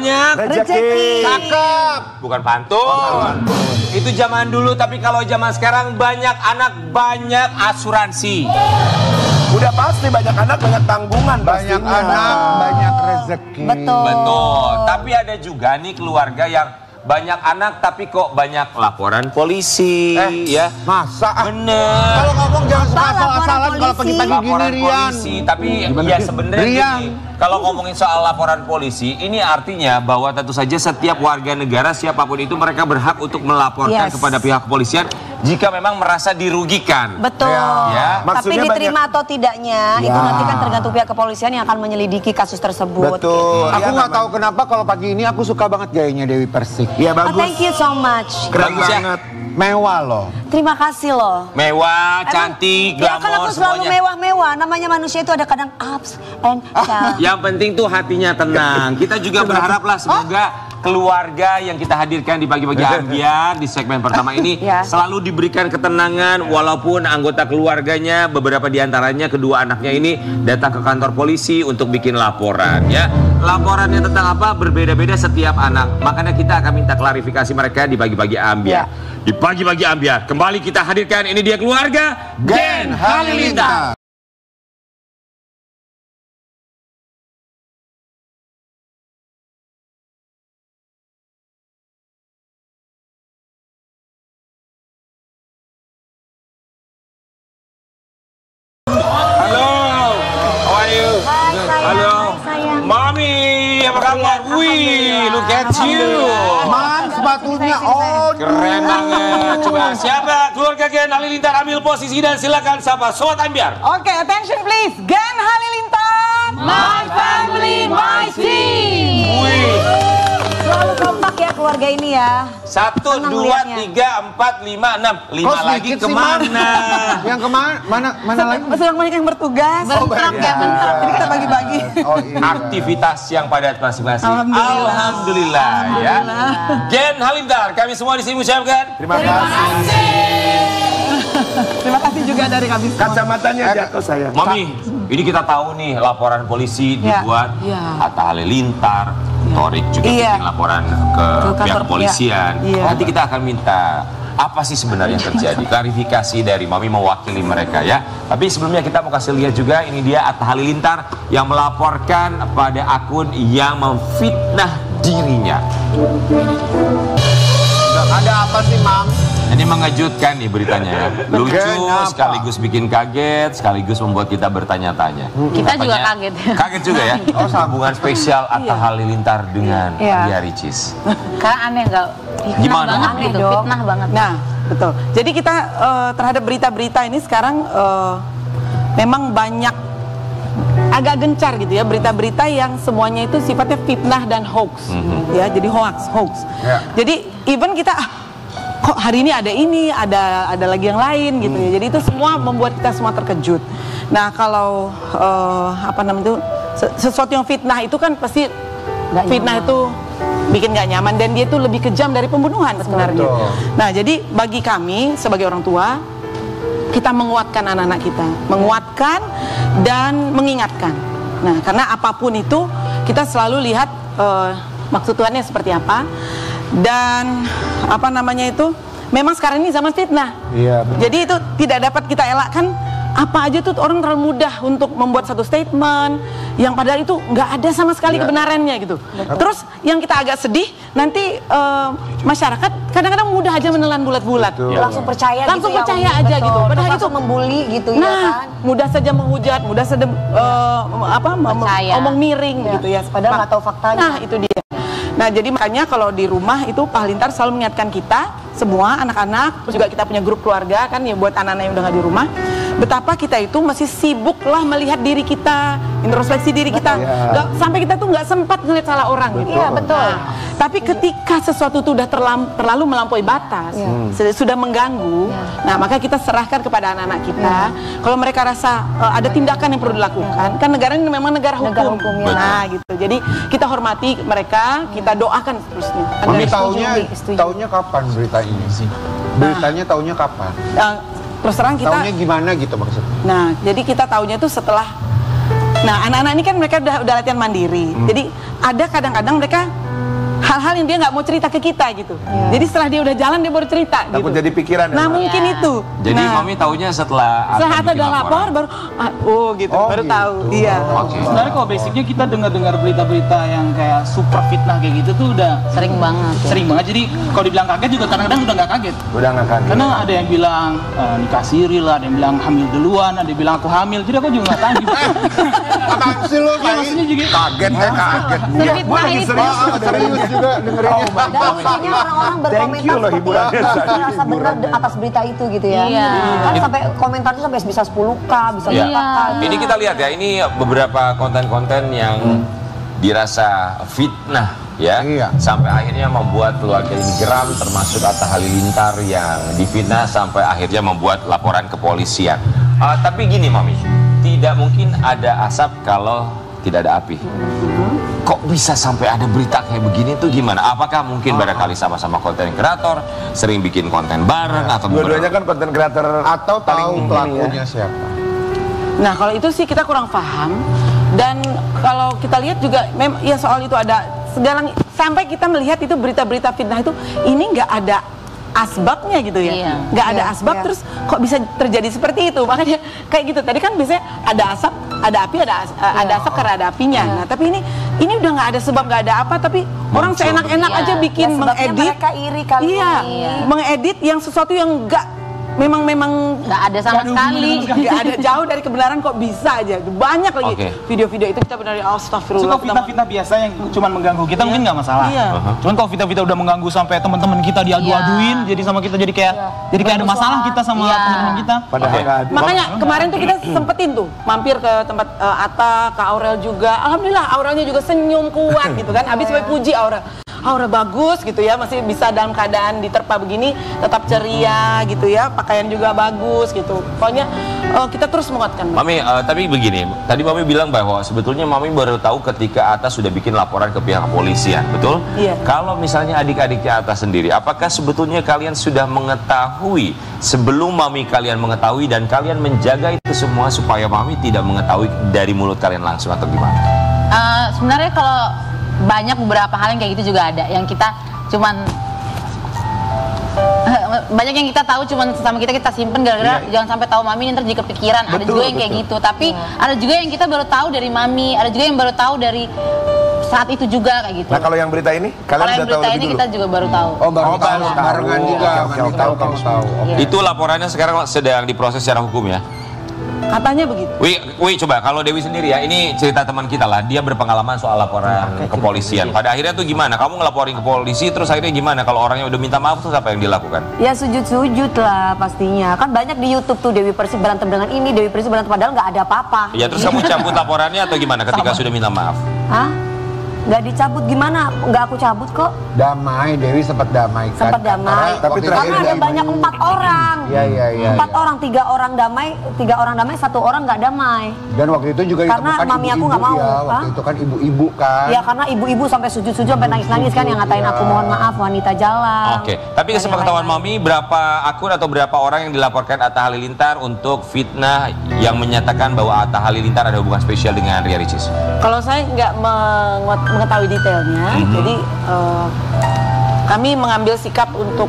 banyak rezeki. Cakep. Bukan pantun. Itu zaman dulu, tapi kalau zaman sekarang banyak anak, banyak asuransi. Udah pasti banyak anak, banyak tanggungan. Banyak anak, banyak rezeki. Betul. Tapi ada juga nih keluarga yang banyak anak tapi kok banyak laporan polisi, ya. Masa? Bener. Kalau ngomong jangan suka asal-asalan kalau pagi-pagi gini, Laporan Rian. polisi, tapi ya sebenarnya gini, kalau ngomongin soal laporan polisi, ini artinya bahwa tentu saja setiap warga negara siapapun itu mereka berhak untuk melaporkan kepada pihak kepolisian jika memang merasa dirugikan. Betul. Ya. Tapi diterima atau tidaknya itu nanti kan tergantung pihak kepolisian yang akan menyelidiki kasus tersebut. Betul. Aku nggak tahu kenapa kalau pagi ini aku suka banget gayanya Dewi Persik. Iya bagus. Thank you so much. Keren Bagus ya. banget. Mewah loh. Terima kasih loh. Mewah, cantik, Ya kan glamor aku selalu semuanya. mewah-mewah. Namanya manusia itu ada kadang ups and down. Yang penting tuh hatinya tenang. Kita juga berharaplah semoga keluarga yang kita hadirkan di pagi-pagi ambiar di segmen pertama ini selalu diberikan ketenangan walaupun anggota keluarganya beberapa diantaranya kedua anaknya ini datang ke kantor polisi untuk bikin laporan, ya. Laporannya tentang apa berbeda-beda setiap anak. Makanya kita akan minta klarifikasi mereka di pagi-pagi ambiar. Di pagi-pagi ambiar kembali kita hadirkan, ini dia keluarga Gen Halilintar. Mami, apa kabar? Wih, look at you. Mam, sepatunya Keren banget. Coba siapa keluarga Gen Halilintar ambil posisi dan silakan sapa Sobat Ambiar. Oke, attention please. Gen Halilintar. My family, my team. Wih. Selalu kompak ya keluarga ini ya. 1, 2, 3, 4, 5, 6. 5 lagi kemana? Yang kemana? Mana lagi? Sedang banyak yang bertugas. Bentrok ya, bentrok. Jadi kita bagi-bagi. Oh iya. Aktivitas yang padat masing-masing. Alhamdulillah. Alhamdulillah ya. Gen Halilintar, kami semua di sini mengucapkan Terima kasih. Terima kasih juga dari kami semua. Kacamatanya jatuh saya. Mami, ini kita tahu nih laporan polisi dibuat Atta Halilintar, Torik juga bikin laporan ke pihak kepolisian. Nanti kita akan minta apa sih sebenarnya yang terjadi, klarifikasi dari Mami mewakili mereka ya. Tapi sebelumnya kita mau kasih lihat juga, ini dia Atta Halilintar yang melaporkan pada akun yang memfitnah dirinya. Ada apa sih, Mam? Ini mengejutkan nih beritanya ya. Lucu, sekaligus bikin kaget, sekaligus membuat kita bertanya-tanya. Kita juga kaget. Kaget juga ya. Oh, hubungan spesial Atta Halilintar dengan Lia Ricis. Karena aneh nggak? Gimana? Aneh dong. Fitnah banget. Nah, betul. Jadi kita terhadap berita-berita ini sekarang memang banyak agak gencar gitu ya, berita-berita yang semuanya itu sifatnya fitnah dan hoax. Ya, jadi hoax. Jadi even kita kok hari ini ada lagi yang lain gitu ya. Jadi itu semua membuat kita semua terkejut. Nah, kalau sesuatu yang fitnah itu kan pasti fitnah itu bikin gak nyaman dan dia itu lebih kejam dari pembunuhan sebenarnya. Nah, jadi bagi kami sebagai orang tua, kita menguatkan anak-anak kita, menguatkan dan mengingatkan. Nah, karena apapun itu kita selalu lihat maksud Tuhannya seperti apa. Dan memang sekarang ini zaman fitnah. Iya. Jadi itu tidak dapat kita elakkan. Apa aja tuh orang terlalu mudah untuk membuat satu statement yang padahal itu nggak ada sama sekali kebenarannya gitu. Terus yang kita agak sedih nanti masyarakat kadang-kadang mudah aja menelan bulat-bulat. Langsung percaya Langsung gitu percaya ya, aja gitu. Padahal itu membuli gitu nah, ya kan. mudah saja menghujat, mudah saja omong miring gitu ya. Padahal nggak tahu faktanya. Nah, itu dia. Nah, jadi makanya kalau di rumah itu Pak Halilintar selalu mengingatkan kita semua anak-anak, juga kita punya grup keluarga kan ya buat anak-anak yang udah nggak di rumah, betapa kita itu masih sibuklah melihat diri kita, introspeksi diri kita. Sampai kita tuh nggak sempat ngeliat salah orang gitu. Iya, betul. Nah, tapi ketika sesuatu itu udah terlalu melampaui batas, sudah mengganggu, nah maka kita serahkan kepada anak-anak kita. Kalau mereka rasa ada tindakan yang perlu dilakukan, kan negara ini memang negara hukum. Nah, gitu. Jadi kita hormati mereka, kita doakan seterusnya. Mami taunya kapan berita ini sih? Beritanya taunya kapan? Terus terang kita taunya gimana gitu maksudnya? Nah, jadi kita taunya itu setelah, nah anak-anak ini kan mereka udah latihan mandiri. Jadi ada kadang-kadang mereka hal-hal yang dia nggak mau cerita ke kita gitu. Jadi setelah dia udah jalan dia baru cerita. Takut gitu. jadi pikiran. Nah mungkin itu. Jadi Mami taunya setelah Atta udah lapor baru gitu baru gitu. tahu. Iya. Sebenarnya kalau basicnya kita dengar berita-berita yang kayak super fitnah kayak gitu tuh udah Sering banget. sering banget. Jadi kalau dibilang kaget juga kadang-kadang udah nggak kaget. Udah nggak kaget. Karena ada yang bilang nikah siri lah, ada yang bilang hamil duluan, ada yang bilang aku hamil. Jadi aku juga nggak tahu. Apaan sih lo? Ya, maksudnya juga Kaget, kaget. Fitnah ini Serius juga dengerinnya. Dan kayaknya orang-orang berkomentar loh hiburannya. merasa benar atas berita itu gitu ya. Iya. Kan sampai komentarnya sampai bisa 10K, bisa Iya. 5K. Ini kita lihat ya, ini beberapa konten-konten yang dirasa fitnah ya, Iya. sampai akhirnya membuat keluarga ini geram, termasuk Atta Halilintar yang difitnah sampai akhirnya membuat laporan kepolisian. Tapi gini Mami, tidak mungkin ada asap kalau tidak ada api. Kok bisa sampai ada berita kayak begini tuh gimana? Apakah mungkin barangkali sama-sama konten kreator, sering bikin konten bareng atau Dua-duanya kan konten kreator Atau tahu paling pelakunya siapa? Nah kalau itu sih kita kurang paham. Dan kalau kita lihat juga ya soal itu ada segala sampai kita melihat itu berita-berita fitnah itu ini nggak ada asbabnya gitu ya, Iya. nggak ada Iya, asbab iya. terus kok bisa terjadi seperti itu, makanya kayak gitu tadi kan biasanya ada asap, ada api, ada asap karena ada apinya. Nah tapi ini udah nggak ada sebab, nggak ada apa, tapi orang seenak-enak Iya. aja bikin Ya, sebabnya mengedit, mereka iri kali. iya, Iya. mengedit yang sesuatu yang memang Nggak ada sama sekali. nggak ada, jauh dari kebenaran kok bisa aja. Banyak lagi Oke. video-video itu kita benar So, astagfirullah. kalau fitnah-fitnah biasa yang cuma mengganggu kita mungkin nggak masalah. Iya. Cuman kalau fitnah-fitnah udah mengganggu sampai teman-teman kita diadu-aduin, jadi sama kita jadi kayak ada masalah kita sama Iya. teman-teman kita. Padahal nggak ada. Makanya kemarin tuh kita sempetin tuh mampir ke tempat Atta, ke Aurel juga. Alhamdulillah Aurelnya juga senyum kuat gitu kan. Habis sampai puji Aurel. Aurel bagus gitu ya, masih bisa dalam keadaan diterpa begini tetap ceria gitu ya, pakaian juga bagus gitu. Pokoknya kita terus menguatkan. Mami, tapi begini, tadi Mami bilang bahwa sebetulnya Mami baru tahu ketika Atta sudah bikin laporan ke pihak kepolisian, betul? Iya. Kalau misalnya adik-adiknya Atta sendiri, apakah sebetulnya kalian sudah mengetahui sebelum Mami kalian mengetahui dan kalian menjaga itu semua supaya Mami tidak mengetahui dari mulut kalian langsung atau gimana? Sebenarnya kalau banyak beberapa hal yang kayak gitu juga ada yang kita cuman banyak yang kita tahu cuman sama kita simpen gara-gara jangan sampai tahu Mami ini ntar jadi kepikiran. Ada juga yang kayak gitu, tapi ada juga yang kita baru tahu dari Mami, ada juga yang baru tahu dari saat itu juga kayak gitu. Nah kalau yang berita ini, Kalau kalian yang udah tahu berita lebih ini dulu? kita juga baru tahu. Oh baru tahu, tahu. barengan juga. Oke, Mami tahu, kamu tahu. Oke. Iya. Itu laporannya sekarang sedang diproses secara hukum ya? Katanya begitu. Wi, coba kalau Dewi sendiri ya, ini cerita teman kita lah, dia berpengalaman soal laporan kepolisian. Pada akhirnya tuh gimana? Kamu ngelaporin ke polisi, terus akhirnya gimana? Kalau orangnya udah minta maaf, terus apa yang dilakukan? Ya sujud-sujud lah pastinya. Kan banyak di YouTube tuh Dewi Persik berantem dengan ini, Dewi Persik berantem padahal nggak ada apa-apa. Ya terus kamu cabut laporannya atau gimana ketika sudah minta maaf? Hah? Nggak dicabut gimana? Nggak aku cabut kok. Damai, Dewi sempat damai kan? Sempat damai. Tapi terakhir Karena ada damai. banyak 4 orang. Iya. 4 orang, 3 orang damai, 3 orang damai, 1 orang nggak damai. Dan waktu itu juga Karena ditemukan mami aku ibu-ibu nggak mau. ya. Waktu Hah? itu kan ibu-ibu kan. Ya karena ibu-ibu sampai sujud-sujud sampai nangis-nangis kan yang ngatain aku mohon maaf wanita jalan. Oke, tapi Dan kesepakatan yang lain-lain. Mami berapa akun atau berapa orang yang dilaporkan Atta Halilintar untuk fitnah yang menyatakan bahwa Atta Halilintar ada hubungan spesial dengan Ria Ricis? Kalau saya nggak mengetahui detailnya, jadi kami mengambil sikap untuk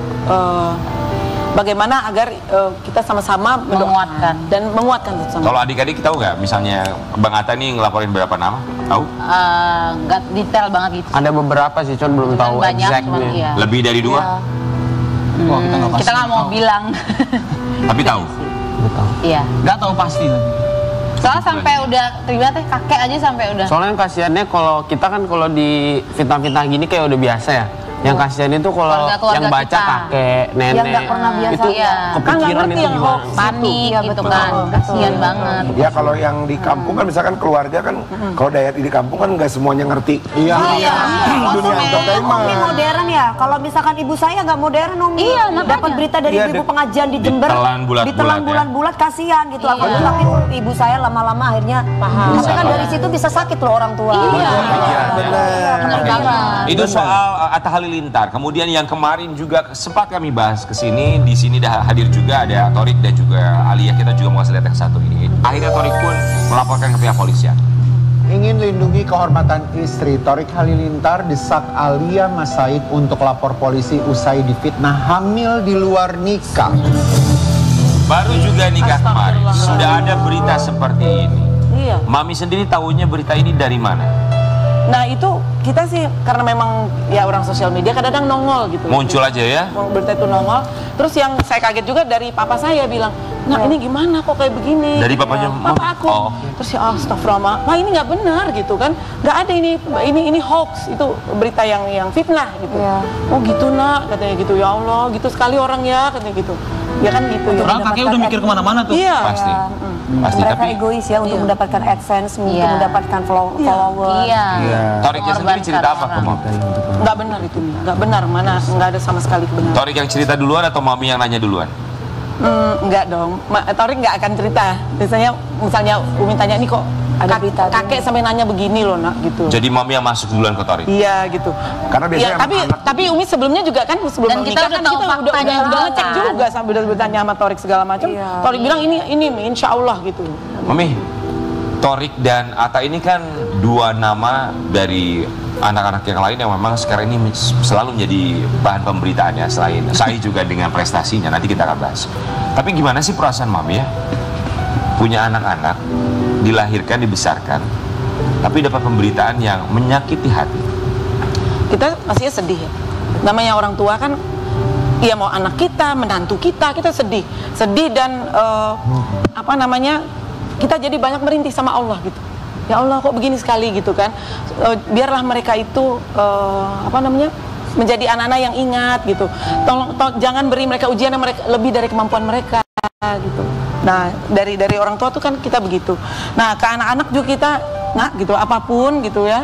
bagaimana agar kita sama-sama Menguatkan. dan menguatkan sama. Kalau adik-adik tahu nggak, misalnya Bang Atta nih ngelaporin berapa nama? Tahu? Nggak detail banget gitu. Ada beberapa sih, cuman belum tahu Banyak cuman exactnya. iya. Lebih dari 2? Wah, kita nggak pasti. Kita nggak mau bilang. Tapi tahu? Iya. Nggak tahu pasti. Soalnya sampai udah terlibat kakek aja sampai udah. Soalnya yang kasihannya kalau kita kan kalau di fitnah-fitnah gini kayak udah biasa ya. Yang kasihan itu kalau Keluarga-keluarga yang baca kita. kakek, nenek. Yang nggak pernah biasa. Itu Iya. Kan nggak kepikiran ngerti itu yang gimana. hoax. Panik Iya, gitu betul. kan. Betul. Kasihan banget. Ya kalau yang di kampung kan misalkan keluarga kan, kalau daerah di kampung kan nggak semuanya ngerti. Iya. Iya, Dunia entertainment. Umi modern ya. Kalau misalkan ibu saya nggak modern, Umi. Iya, makanya. Dapat berita dari Iya, ibu pengajian di Jember. Ditelan bulat-bulat Ditelan ya. bulat-bulat, kasihan gitu. Iya. Apalagi tapi ibu saya lama-lama akhirnya paham. Tapi kan dari situ bisa sakit loh orang tua. Iya. Bener banget. Itu soal Atta Halilintar. Kemudian yang kemarin juga sempat kami bahas ke sini. Di sini dah hadir juga ada Torik dan juga Alia. Kita juga mau kasih lihat yang satu ini. Akhirnya Torik pun melaporkan ke pihak polisian. Ingin lindungi kehormatan istri, Thorik Halilintar desak Alia Mas Said untuk lapor polisi usai difitnah hamil di luar nikah. Baru juga nikah kemarin, sudah ada berita seperti ini. Iya. Mami sendiri tahunya berita ini dari mana? Nah itu kita sih karena memang ya orang sosial media kadang-kadang nongol gitu. Muncul aja ya? Berita itu nongol. Terus yang saya kaget juga dari papa saya bilang, nah ini gimana kok kayak begini? Dari papanya? Papa aku. Oh. Terus ya astagfirullah, Pak ini nggak benar gitu kan? Nggak ada ini hoax, itu berita yang fitnah gitu. Oh gitu nak, katanya gitu, ya Allah gitu sekali orang ya katanya gitu. Ya kan gitu. Orang kakek udah mikir kemana-mana tuh. Iya. Pasti. Pasti, Mereka tapi egois ya untuk mendapatkan AdSense, untuk Iya. mendapatkan follower. Iya. Toriknya sendiri cerita apa ke Mami? Nggak benar itu, nggak benar, mana nggak ada sama sekali kebenaran. Torik yang cerita duluan atau Mami yang nanya duluan? Enggak dong, Torik nggak akan cerita. Biasanya misalnya Umi tanya ini kok Ada berita kakek sampai nanya begini loh nak gitu. Jadi Mami yang masuk duluan ke Torik? Iya gitu. Karena biasanya Ya, tapi Umi sebelumnya juga kan sebelum Dan kita menikah udah kan tahu kita faktanya udah ngecek kan. juga sampai udah bertanya sama Torik segala macam. Iya. Torik bilang ini insya Allah gitu. Mami, Torik dan Atta ini kan dua nama dari anak-anak yang lain yang memang sekarang ini selalu menjadi bahan pemberitaannya, selain saya juga dengan prestasinya, nanti kita akan bahas. Tapi gimana sih perasaan Mami ya? Punya anak-anak, dilahirkan, dibesarkan, tapi dapat pemberitaan yang menyakiti hati. Kita pastinya sedih ya. Namanya orang tua kan, ya mau anak kita, menantu kita sedih dan apa namanya, kita jadi banyak merintih sama Allah gitu. Ya Allah kok begini sekali gitu kan. Biarlah mereka itu apa namanya, menjadi anak-anak yang ingat gitu. Tolong jangan beri mereka ujian yang mereka lebih dari kemampuan mereka gitu. Nah dari orang tua tuh kan kita begitu. Nah ke anak-anak juga kita gitu, apapun gitu ya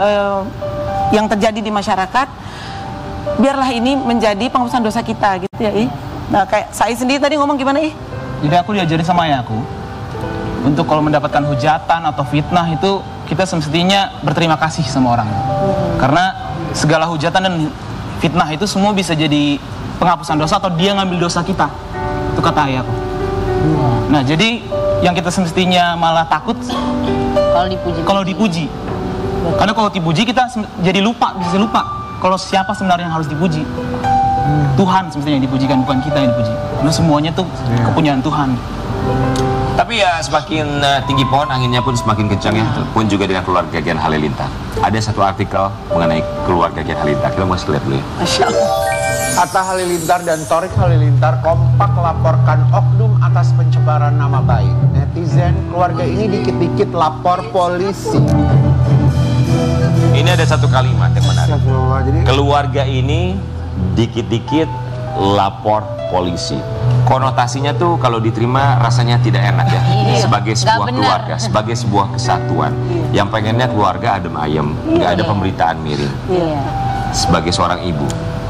yang terjadi di masyarakat, biarlah ini menjadi penghapusan dosa kita gitu ya. Nah kayak saya sendiri tadi ngomong gimana Jadi aku diajarin sama ayahku untuk kalau mendapatkan hujatan atau fitnah itu kita semestinya berterima kasih sama orang. Karena segala hujatan dan fitnah itu semua bisa jadi penghapusan dosa atau dia ngambil dosa kita. Itu kata ayahku. Nah jadi yang kita semestinya malah takut kalau dipuji. Karena kalau dipuji kita jadi bisa lupa kalau siapa sebenarnya yang harus dipuji. Tuhan semestinya yang dipujikan, bukan kita yang dipuji. Karena semuanya tuh kepunyaan Tuhan. Tapi ya semakin tinggi pohon, anginnya pun semakin kencang ya. Pun juga dengan keluarga Gian Halilintar. Ada satu artikel mengenai keluarga Gian Halilintar. Kita mau lihat dulu ya. Masya Allah. Atta Halilintar dan Thorik Halilintar kompak laporkan oknum atas pencemaran nama baik. Netizen keluarga ini dikit-dikit lapor polisi. Ini ada satu kalimat yang menarik. Jadi Keluarga ini dikit-dikit lapor polisi. Konotasinya tuh kalau diterima rasanya tidak enak ya. Sebagai sebuah keluarga, sebagai sebuah kesatuan. Yang pengennya keluarga adem ayem, nggak ada pemberitaan miring. Sebagai seorang ibu,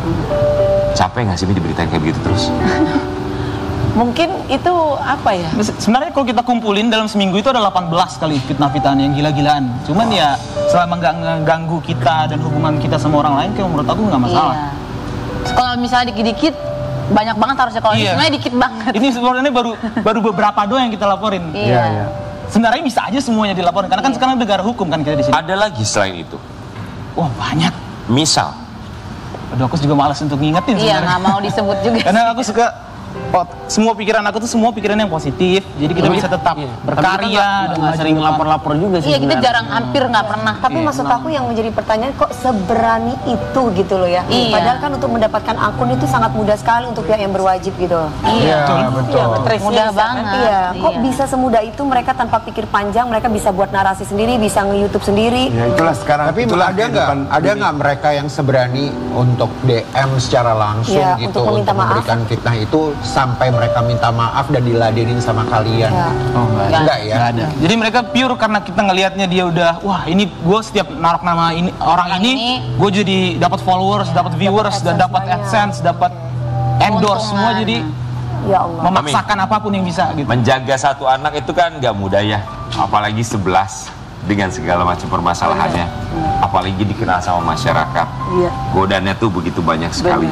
capek nggak sih diberitain kayak begitu terus? Mungkin itu apa ya? Sebenarnya kalau kita kumpulin dalam seminggu itu ada 18 kali fitnah-fitnah yang gila-gilaan. Cuman ya selama nggak ngeganggu kita dan hubungan kita sama orang lain, kayak menurut aku nggak masalah. Kalau misalnya dikit-dikit banyak banget harusnya, kalau ini sebenarnya dikit banget. Ini sebenarnya baru beberapa doang yang kita laporin. Iya. Sebenarnya bisa aja semuanya dilaporin karena kan sekarang negara hukum kan kita di sini. Ada lagi selain itu. Wah banyak. Misal, Aduh aku juga malas untuk ngingetin Iya, sebenarnya. nggak mau disebut juga. Karena aku suka semua pikiran aku tuh semua pikiran yang positif. Jadi kita bisa tetap berkarya dan nggak sering lapor-lapor juga sih. Iya, kita sebenarnya. jarang, hampir nggak pernah. Tapi maksud aku yang menjadi pertanyaan, kok seberani itu gitu loh ya. Iya. Padahal kan untuk mendapatkan akun itu sangat mudah sekali untuk pihak yang berwajib gitu. Iya, betul. mudah banget. Iya, kok Iya. bisa semudah itu mereka tanpa pikir panjang, mereka bisa buat narasi sendiri, bisa nge-YouTube sendiri. ya itulah sekarang. Tapi itulah ada nggak mereka yang seberani untuk DM secara langsung Ya, gitu untuk meminta maaf. memberikan fitnah itu sampai mereka minta maaf dan diladenin sama kalian? Ya. Oh, Enggak ya? nggak ada. Jadi mereka pure karena kita ngelihatnya dia udah, wah ini gue setiap naruh nama ini orang ini, gue jadi dapat followers, dapat viewers, dan dapat AdSense, dapat endorse semua. Jadi Ya Allah. memaksakan apapun yang bisa gitu. menjaga satu anak itu kan nggak mudah ya. Apalagi 11 dengan segala macam permasalahannya. Apalagi dikenal sama masyarakat. Iya. Godaannya tuh begitu banyak sekali.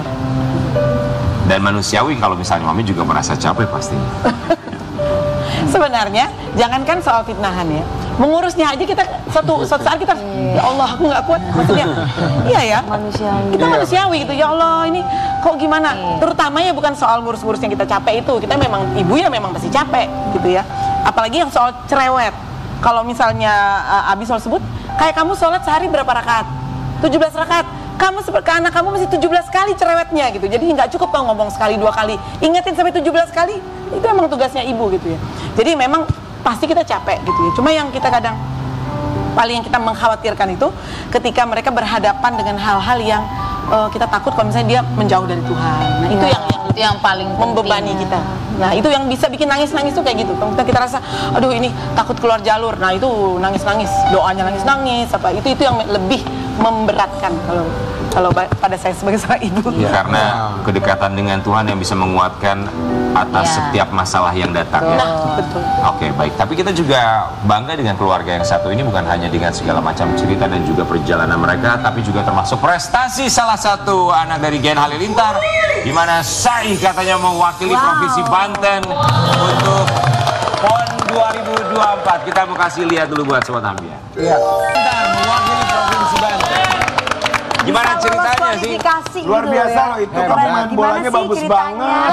Dan manusiawi kalau misalnya Mami juga merasa capek pastinya. Sebenarnya jangankan soal fitnahan ya, Mengurusnya aja kita suatu saat kita, ya Allah aku nggak kuat. Maksudnya, iya ya. Manusiawi. Kita manusiawi gitu. Ya Allah ini kok gimana? Terutama ya bukan soal ngurus-ngurus yang kita capek itu. Kita memang ibu ya memang pasti capek gitu ya. Apalagi yang soal cerewet. Kalau misalnya Abi soal sebut, kayak kamu sholat sehari berapa rakaat? 17 rakaat. Kamu ke anak kamu masih 17 kali cerewetnya gitu. Jadi nggak cukup kau ngomong sekali 2 kali. Ingetin sampai 17 kali. Itu emang tugasnya ibu gitu ya. Jadi memang pasti kita capek gitu ya. Cuma yang kita kadang paling yang kita mengkhawatirkan itu ketika mereka berhadapan dengan hal-hal yang kita takut kalau misalnya dia menjauh dari Tuhan. Nah, itu yang paling membebani kita. Nah, itu yang bisa bikin nangis-nangis tuh kayak gitu. Kalau kita rasa aduh ini takut keluar jalur. Nah, itu nangis-nangis, doanya nangis-nangis apa itu yang lebih memberatkan kalau pada saya sebagai seorang ibu. Ya, karena kedekatan dengan Tuhan yang bisa menguatkan atas setiap masalah yang datang. Nah, betul. Oke, baik. Tapi kita juga bangga dengan keluarga yang satu ini, bukan hanya dengan segala macam cerita dan juga perjalanan mereka, tapi juga termasuk prestasi salah satu anak dari Gen Halilintar, di mana Sai katanya mewakili Provinsi Banten untuk PON 2024. Kita mau kasih lihat dulu buat Sobat Ambiar. Iya. Mewakili Provinsi Banten. Gimana ceritanya sih? Luar biasa loh itu, kamu main bolanya bagus banget.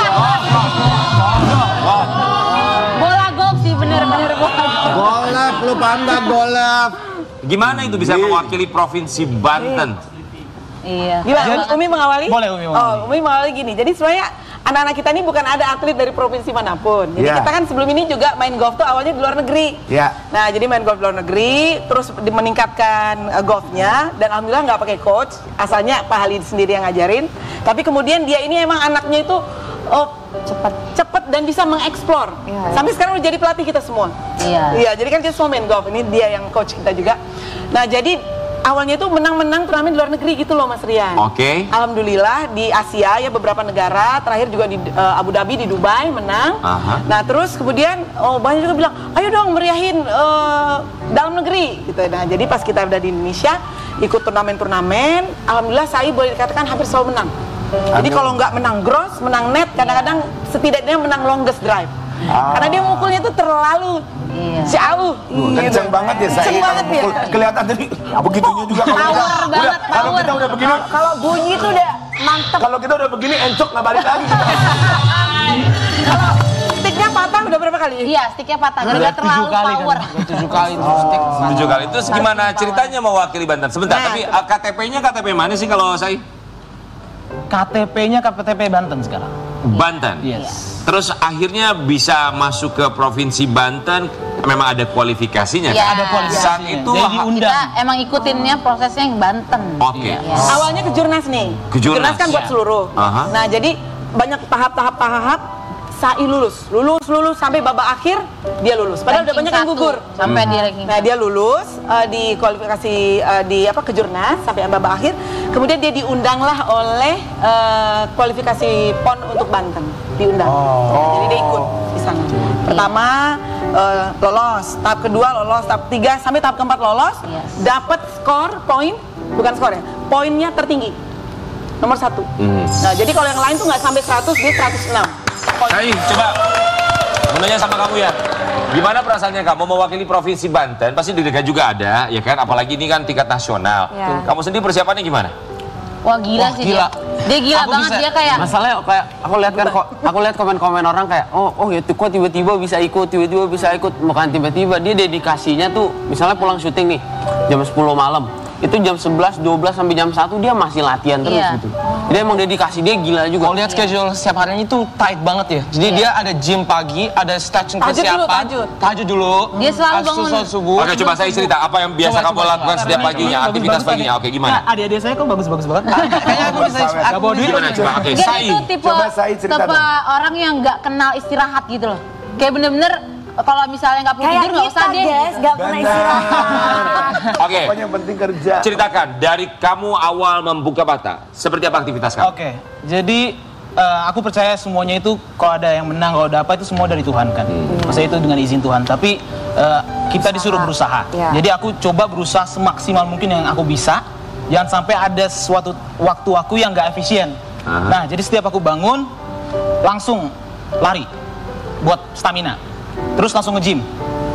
Bola golf sih, bener-bener bola golf. Golf, lu pandang golf. Gimana itu bisa mewakili Provinsi Banten? Iya. Gimana? Umi mengawali? Boleh, Umi mengawali. Oh, Umi mengawali gini. Jadi sebenarnya anak-anak kita ini bukan ada atlet dari provinsi manapun. Jadi kita kan sebelum ini juga main golf tuh awalnya di luar negeri. Nah, jadi main golf di luar negeri, terus meningkatkan golfnya, dan alhamdulillah nggak pakai coach. Asalnya Pak Halid sendiri yang ngajarin. Tapi kemudian dia ini emang anaknya itu cepet dan bisa mengeksplor. Sampai sekarang udah jadi pelatih kita semua. Iya, jadi kan kita semua main golf. Ini dia yang coach kita juga. Nah, jadi awalnya itu menang-menang turnamen di luar negeri gitu loh Mas Rian. Oke. Alhamdulillah di Asia ya beberapa negara, terakhir juga di Abu Dhabi, di Dubai menang. Nah terus kemudian banyak juga bilang, ayo dong meriahin dalam negeri gitu. Nah jadi pas kita udah di Indonesia ikut turnamen-turnamen, alhamdulillah saya boleh dikatakan hampir selalu menang. Jadi kalau nggak menang gross, menang net, kadang-kadang setidaknya menang longest drive. Karena dia mukulnya tuh terlalu jauh. Kenceng banget ya saya. Kenceng banget ya. Kelihatan tadi begitunya juga kalau kita udah begini. Kalau bunyi tuh udah mantep. Kalau kita udah begini encok nggak balik lagi. Kalau sticknya patah udah berapa kali? Iya, sticknya patah. Gara-gara terlalu power. 7 kali stick. 7 kali. Terus gimana ceritanya mewakili Banten? Sebentar, tapi KTP-nya KTP mana sih kalau saya? KTP-nya KTP Banten sekarang. Banten? Yes. Terus akhirnya bisa masuk ke Provinsi Banten, memang ada kualifikasinya Ya, kan? Ada kualifikasinya. Saat itu Jadi diundang. Kita emang ikutinnya prosesnya yang Banten. Oke. Awalnya ke Jurnas nih. Jurnas, kan buat seluruh. Nah jadi banyak tahap-tahap. Sai lulus sampai babak akhir dia lulus. Padahal udah banyak yang gugur. Sampai di ranking. Nah dia lulus di kualifikasi ke Jurnas sampai babak akhir. Kemudian dia diundanglah oleh kualifikasi PON untuk Banten. Diundang. Jadi dia ikut di sana. Pertama lolos, tahap kedua lolos, tahap ketiga sampai tahap keempat lolos. Dapat bukan skor ya, poinnya tertinggi. Nomor 1. Nah jadi kalau yang lain tuh nggak sampai 100, dia 106. Sai, coba menanya sama kamu ya. Gimana perasaannya kamu mewakili Provinsi Banten? Pasti deg-degan juga ada, ya kan? Apalagi ini kan tingkat nasional. Kamu sendiri persiapannya gimana? Wah gila sih gila. Dia gila banget, dia kayak Masalahnya kayak aku lihat komen-komen orang kayak ya kok tiba-tiba bisa ikut, bukan tiba-tiba, dia dedikasinya tuh misalnya pulang syuting nih jam 10 malam. Itu jam 11, 12 sampai jam 1 dia masih latihan terus gitu. Jadi emang dedikasi dia gila juga. Kalau lihat schedule setiap harinya itu tight banget ya. Jadi dia ada gym pagi, ada stretching persiapan. Tahajud dulu. Dia selalu bangun subuh. Oke, coba saya cerita apa yang biasa kamu lakukan setiap paginya, aktivitas paginya. Oke, gimana? Adik-adik saya kok bagus-bagus banget. Kayaknya aku bisa Gak bawa duit. Gimana coba? Oke, Dia Sai. itu tipe orang yang nggak kenal istirahat gitu loh. Kayak bener-bener kalau misalnya nggak perlu tidur nggak usah deh. Nggak pernah istirahat. Oke. Pokoknya yang penting kerja. Ceritakan dari kamu awal membuka mata, seperti apa aktivitas kamu? Oke, jadi aku percaya semuanya itu kalau ada yang menang, kalau ada apa itu semua dari Tuhan kan. Maksudnya itu dengan izin Tuhan. Tapi kita disuruh berusaha. Jadi aku coba berusaha semaksimal mungkin yang aku bisa. Jangan sampai ada suatu waktu aku yang nggak efisien. Nah, jadi setiap aku bangun langsung lari buat stamina. Terus langsung nge-gym.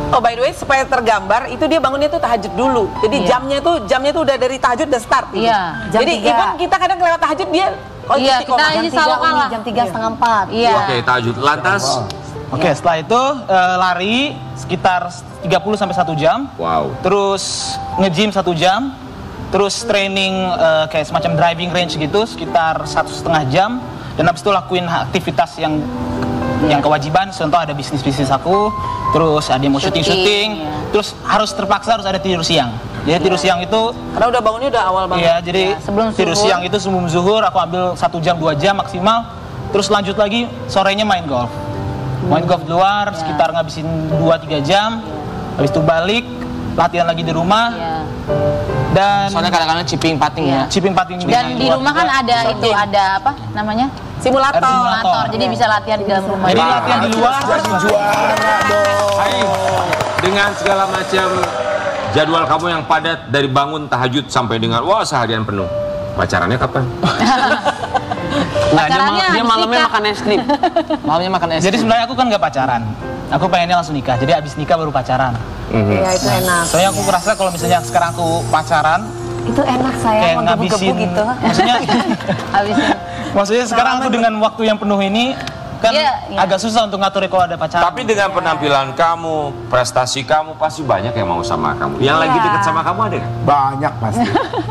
Oh, by the way, supaya tergambar itu dia bangunnya tuh tahajud dulu. Jadi jamnya tuh udah dari tahajud udah start gitu. Iya. Jadi even kita kadang lewat tahajud dia iya, kita ini selalu kalah. Jam 3 setengah 4. Iya. Oke, tahajud. Lantas Oke, setelah itu lari sekitar 30 sampai 1 jam. wow. Terus nge-gym 1 jam. Terus training kayak semacam driving range gitu sekitar 1,5 jam. Dan habis itu lakuin aktivitas yang kewajiban. Contoh ada bisnis aku. Terus ada yang mau syuting. Terus terpaksa harus ada tidur siang. Jadi tidur siang itu karena udah bangunnya udah awal banget. iya, jadi sebelum tidur zuhur. siang itu sebelum zuhur aku ambil 1 jam 2 jam maksimal. Terus lanjut lagi sorenya main golf. Main golf di luar sekitar ngabisin 2-3 jam. Habis itu balik latihan lagi di rumah. Iya. Dan Soalnya kadang-kadang chipping pating ya. chipping pating Dan di rumah kan ada itu, ada apa namanya? Simulator. Simulator. Jadi bisa latihan di dalam rumah. Jadi latihan di luar. Jadi juara dong. Hai, dengan segala macam jadwal kamu yang padat dari bangun tahajud sampai dengan seharian penuh. Pacarannya kapan? Nah, Pacarannya dia habis malamnya nikah. makan es krim. Malamnya makan es Jadi krim. sebenarnya aku kan nggak pacaran. Aku pengennya langsung nikah. Jadi abis nikah baru pacaran. Iya, itu enak. Soalnya aku merasa kalau misalnya sekarang aku pacaran Itu enak kayak saya ngabisin menggebu-gebu gitu. maksudnya sekarang aku dengan waktu yang penuh ini kan Iya. agak susah untuk ngatur kalau ada pacaran. Tapi dengan penampilan kamu, prestasi kamu pasti banyak yang mau sama kamu. Yang lagi dekat sama kamu ada nggak? Banyak pasti.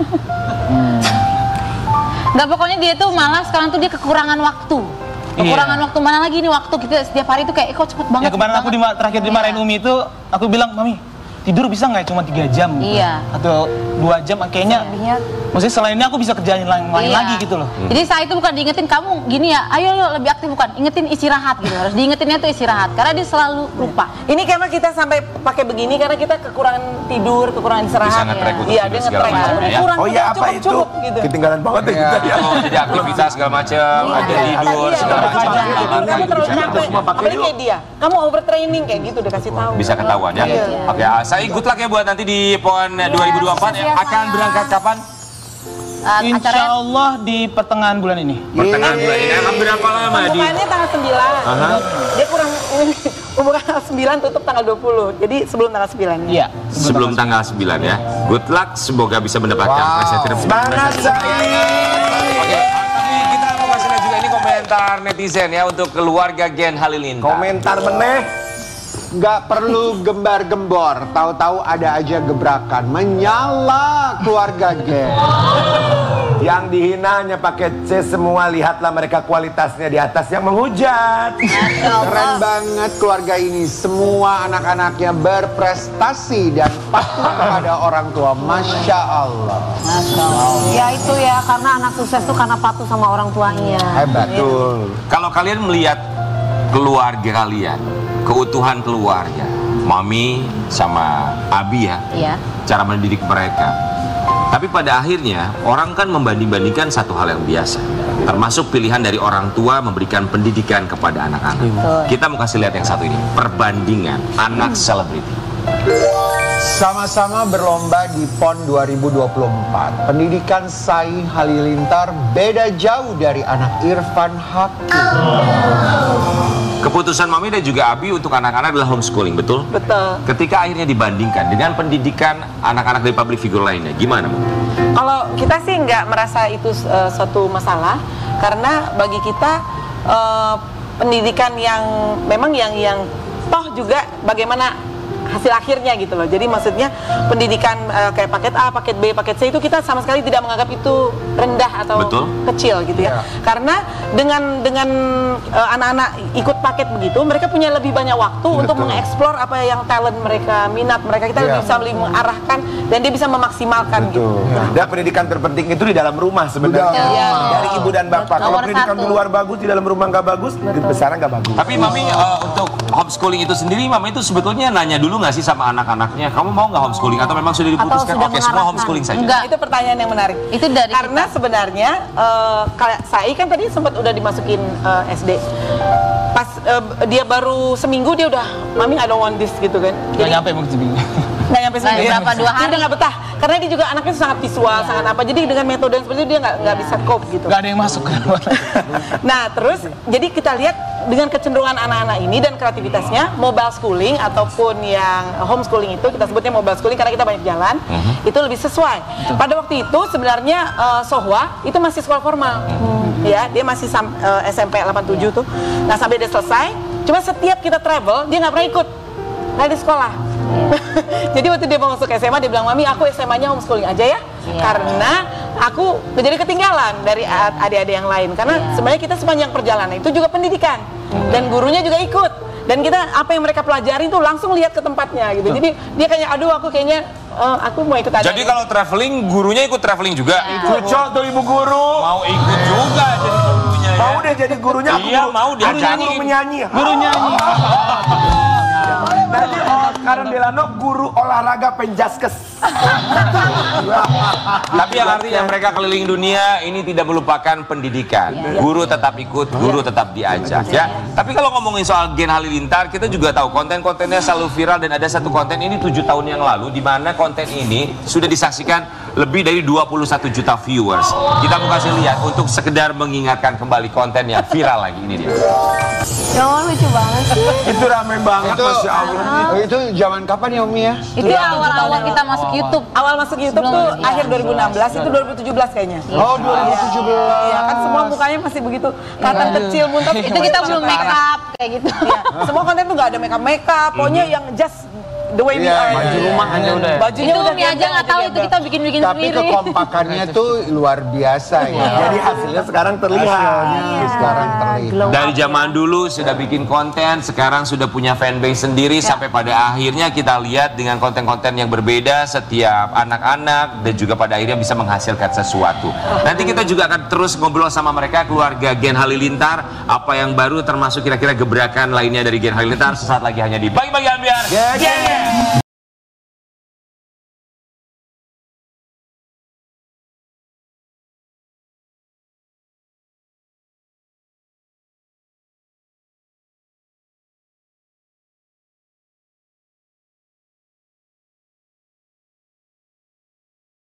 Nggak, pokoknya dia tuh malah sekarang tuh dia kekurangan waktu. Kekurangan waktu, mana lagi nih waktu kita setiap hari tuh kayak kok cepet banget. Ya kemarin aku terakhir dimarahin Umi itu aku bilang, "Mami, tidur bisa nggak cuma 3 jam gitu. Iya. Atau 2 jam kayaknya." Maksudnya selain ini aku bisa kerjain lain Iya. lagi gitu loh. Jadi saat itu bukan diingetin kamu gini ya, ayo lo lebih aktif, bukan ingetin istirahat gitu. Harus diingetinnya tuh istirahat karena dia selalu lupa. Ini karena kita sampai pakai begini karena kita kekurangan tidur, kekurangan istirahat. Bisa nge-track untuk Iya, tidur dia segala nge-track. macam Kamu ya. kurang Oh iya, apa itu? cukup gitu. Ketinggalan banget ya kita ya. Oh, jadi aktivitas segala macam, ada tidur Iya, segala macam. kamu terlalu Bisa capek. Apalagi kayak dia. Kamu overtraining kayak gitu udah kasih tahu. bisa ketahuan ya. Oke, saya good luck ya buat nanti di PON 2024 ya. Akan berangkat kapan? Insya Acaranya Allah di pertengahan bulan ini. Pertengahan bulan ini. Akan berapa lama di? Pembukaannya tanggal 9. Dia kurang pembukaan tanggal 9 tutup tanggal 20. Jadi sebelum tanggal 9. Iya. Sebelum tanggal 9 ya. Good luck, semoga bisa mendapatkan prestasi. Semangat saya. Oke, tapi kita mau kasih lihat juga ini komentar netizen ya untuk keluarga Gen Halilintar. Komentar meneh. Nggak perlu gembar-gembor, tahu-tahu ada aja gebrakan. Menyala keluarga Gen. Yang dihina hanya pakai C semua, lihatlah mereka kualitasnya di atas yang menghujat. Keren banget keluarga ini. Semua anak-anaknya berprestasi dan patuh kepada orang tua. Masya Allah. Ya itu ya, karena anak sukses tuh karena patuh sama orang tuanya. Hebat. Betul. Kalau kalian melihat keluarga kalian, keutuhan keluarga, Mami sama Abi ya, Iya. cara mendidik mereka. Tapi pada akhirnya orang kan membanding-bandingkan satu hal yang biasa, termasuk pilihan dari orang tua memberikan pendidikan kepada anak-anak. Kita mau kasih lihat yang satu ini, perbandingan anak selebriti. Sama-sama berlomba di PON 2024. Pendidikan Sai Halilintar beda jauh dari anak Irfan Hakim. Keputusan Mami dan juga Abi untuk anak-anak adalah homeschooling, betul? Betul. Ketika akhirnya dibandingkan dengan pendidikan anak-anak dari public figure lainnya, gimana, Bu? Kalau kita sih nggak merasa itu suatu masalah karena bagi kita pendidikan yang memang yang toh juga bagaimana hasil akhirnya gitu loh. Jadi maksudnya pendidikan kayak paket A, paket B, paket C itu kita sama sekali tidak menganggap itu rendah atau Betul. kecil gitu ya. Karena dengan anak-anak ikut paket begitu, mereka punya lebih banyak waktu untuk mengeksplor apa yang talent mereka, minat mereka. Kita bisa lebih mengarahkan dan dia bisa memaksimalkan gitu. Dan pendidikan terpenting itu di dalam rumah sebenarnya. Iya. Dari ibu dan bapak. Kalau Nomor pendidikan satu. di luar bagus, di dalam rumah nggak bagus, di besaran nggak bagus. Tapi Mami untuk homeschooling itu sendiri, Mami itu sebetulnya nanya dulu nggak sih sama anak-anaknya, kamu mau nggak homeschooling atau memang sudah diputuskan sudah oke semua mengarahkan? homeschooling saja? Enggak. Itu pertanyaan yang menarik. Itu dari karena sebenarnya kayak Sai kan tadi sempat udah dimasukin SD. Pas dia baru seminggu dia udah, Mami I don't want this gitu kan. Nggak nyampe mungkin seminggu. Nggak nyampe seminggu. Berapa, 2 hari? Dia udah nggak betah. Karena dia juga anaknya sangat visual, sangat apa. Jadi dengan metode yang seperti itu dia nggak bisa cope gitu. Gak ada yang masuk. Nah terus jadi kita lihat dengan kecenderungan anak-anak ini dan kreativitasnya, mobile schooling ataupun yang homeschooling itu kita sebutnya mobile schooling karena kita banyak jalan, itu lebih sesuai. Pada waktu itu sebenarnya Sohwa itu masih sekolah formal, ya dia masih SMP 87 tuh. Nah sampai dia selesai, cuma setiap kita travel dia nggak pernah ikut, nggak di sekolah. Jadi waktu dia mau masuk SMA dia bilang, mami aku SMA-nya homeschooling aja ya, karena aku jadi ketinggalan dari adik-adik yang lain. Karena sebenarnya kita sepanjang perjalanan itu juga pendidikan dan gurunya juga ikut. Dan kita apa yang mereka pelajari itu langsung lihat ke tempatnya gitu. Jadi dia kayaknya aduh aku kayaknya aku mau ikut aja. Jadi kalau traveling gurunya ikut traveling juga. Cocok tuh ibu guru. Mau ikut juga jadi gurunya. Ya? Mau deh jadi gurunya. Iya mau diajarin. Guru menyanyi. Guru nyanyi. Nanti Karen Delano guru olahraga penjaskes. Tapi yang artinya mereka keliling dunia ini tidak melupakan pendidikan. Guru tetap ikut, guru tetap diajak ya. Tapi kalau ngomongin soal Gen Halilintar, kita juga tahu konten-kontennya selalu viral dan ada satu konten ini 7 tahun yang lalu di mana konten ini sudah disaksikan lebih dari 21 juta viewers. Kita mau kasih lihat untuk sekedar mengingatkan kembali konten yang viral lagi ini dia. Oh, lucu banget sih. Itu rame banget Masya Allah. Itu zaman kapan ya Umi ya? Itu awal-awal kita masuk YouTube. Awal masuk YouTube tuh akhir 2016, itu 2017 kayaknya. Oh 2017. Iya kan semua mukanya masih begitu kelihatan kecil muntah. Itu kita belum make up kayak gitu. Iya, semua konten tuh nggak ada make up, pokoknya yang just the way we are. Baju rumah aja udah. Bajunya Itu udah Umi aja nggak tahu itu kita bikin-bikin Tapi sendiri. kekompakannya tuh luar biasa ya. Jadi hasilnya sekarang terlihat. Hasilnya sekarang terlihat. Dari zaman dulu sudah bikin konten, sekarang sudah punya fanbase sendiri sampai pada akhirnya kita lihat dengan konten-konten yang berbeda setiap anak-anak dan juga pada akhirnya bisa menghasilkan sesuatu. Nanti kita juga akan terus ngobrol sama mereka keluarga Gen Halilintar, apa yang baru termasuk kira-kira gebrakan lainnya dari Gen Halilintar sesaat lagi hanya di Bagi-Bagi Ambiar.